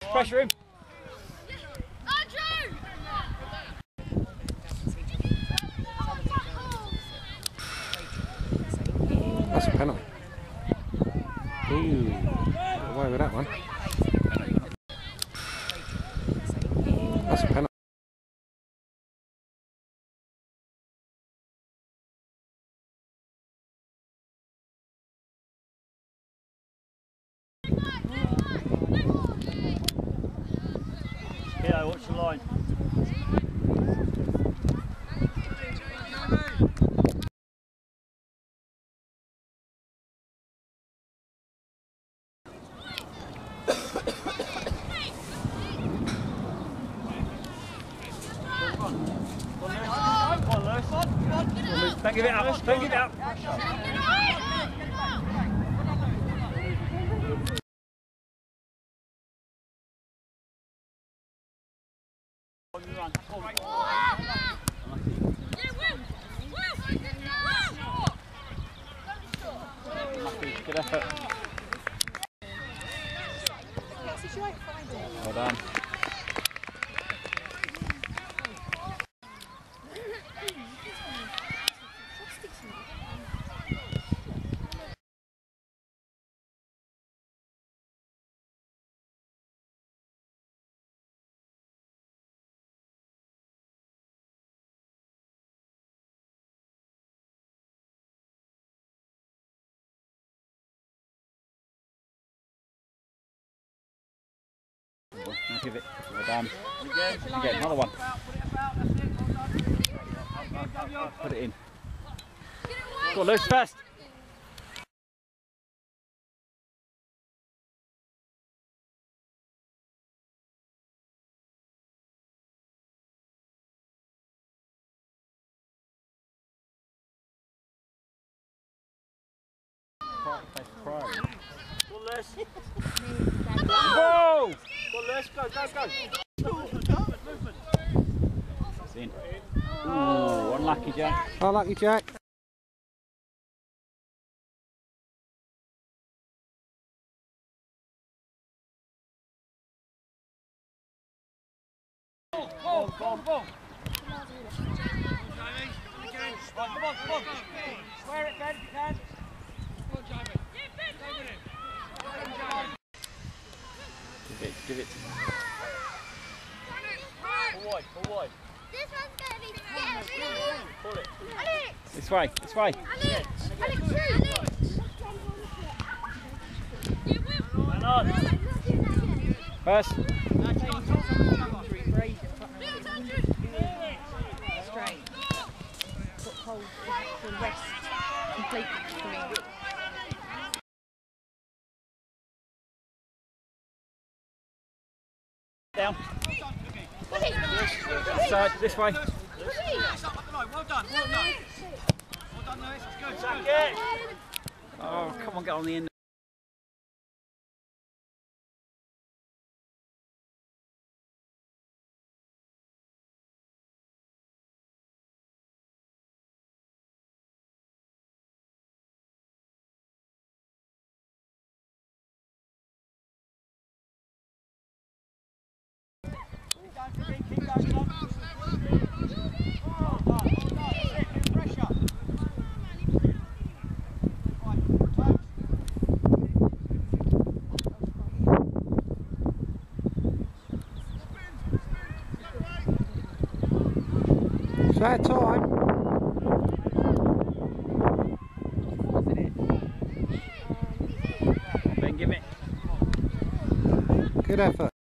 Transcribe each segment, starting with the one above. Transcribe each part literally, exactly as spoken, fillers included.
pressure him. That's a penalty. Ooh, away with that one. That's a penalty. Yeah, watch the line. Don't give it up, don't give it up. Good effort. Well done. Now give it. Well done. Again, Again another one. Put it in. Go on, loose fast. Pro. Go on, Les. Go! Go on, Les. Go, go, go. It's in. Ooh, unlucky, Jack. Unlucky, Jack. Ball, ball, ball, ball. Come on, come on. Square it, Ben, if you can. Give it, give it. Pull wide, pull wide. This one's going to be scary. Pull it. Alex! This way, this way. Alex! Alex, shoot! Man on. First. Straight. Got hold the rest completely. Down. This side, this way. Well done, well done. Well done, Lewis. That's good. Sack it. Oh, come on, get on the end. Keep going, Tom. Well done, well done. Sit, pressure. It's that time. Ben, give it. Good effort.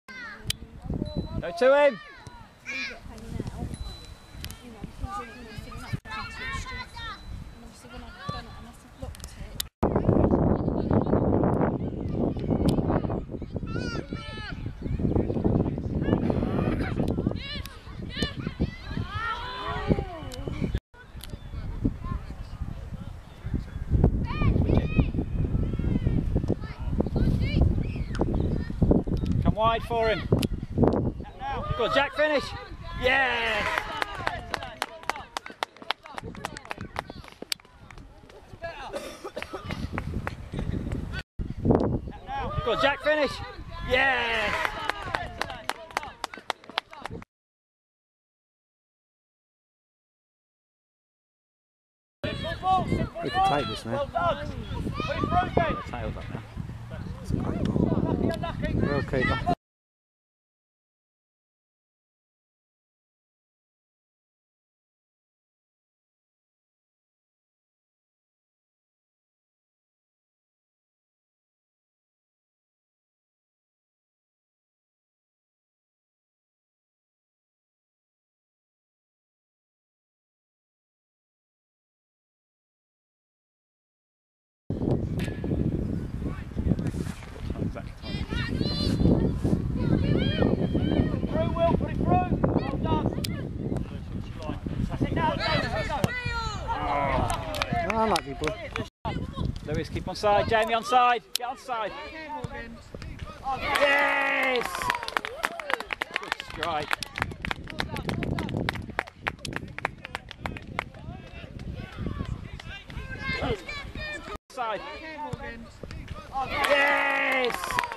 Go to him. Leave it hanging out. You know, wide for him. Go on, Jack, finish. Yes! Go on, Jack, finish. Yes! We can take this now. The tail's up now. It's a great ball. Well, keeper. I like you, boy. Lewis, keep on side. Jamie on side. Get on side. Yes! Good strike. Side. Yes!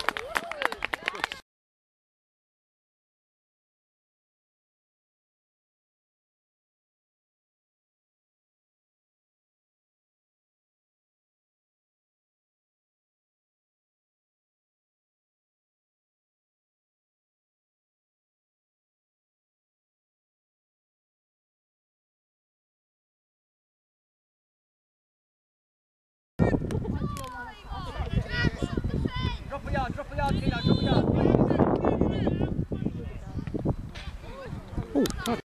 Drop a yard, drop a yard, Kino, drop a yard. Oh, God.